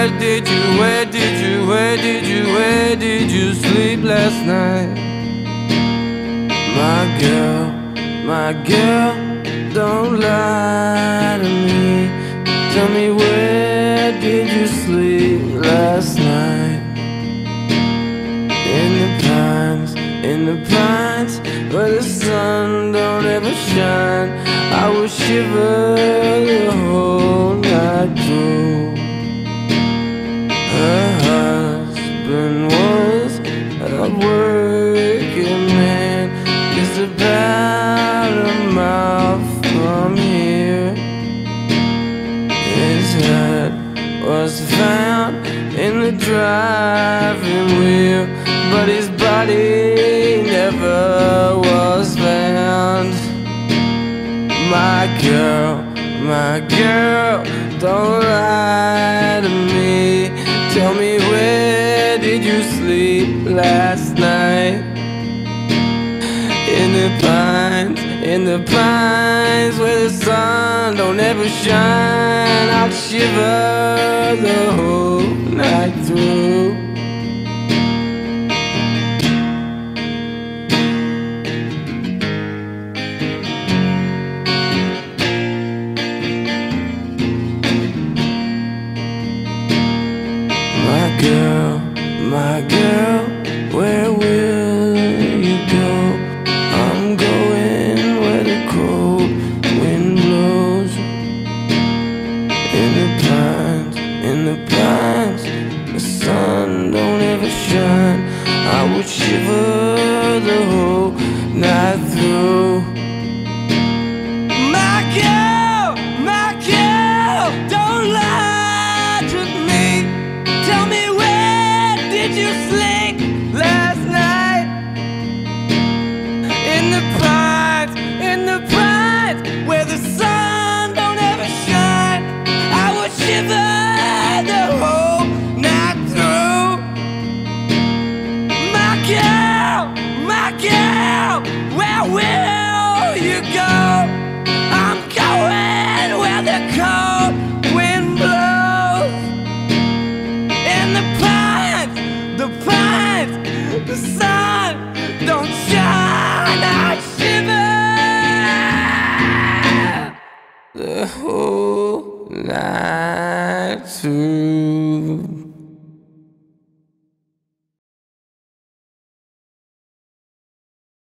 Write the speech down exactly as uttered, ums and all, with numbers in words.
where did you, where did you, where did you, where did you sleep last night? My girl, my girl, don't lie to me. Tell me, where did you sleep last night? In the pines, in the pines, where the sun don't ever shine, I will shiver the whole night through. Her husband was a working man, just about a mile from here. His head was found in the driving wheel, but his body never was found. My girl, my girl, don't lie to me. Tell me, where did you sleep last night? In the pines, in the pines, where the sun don't ever shine, I'll shiver the whole night through.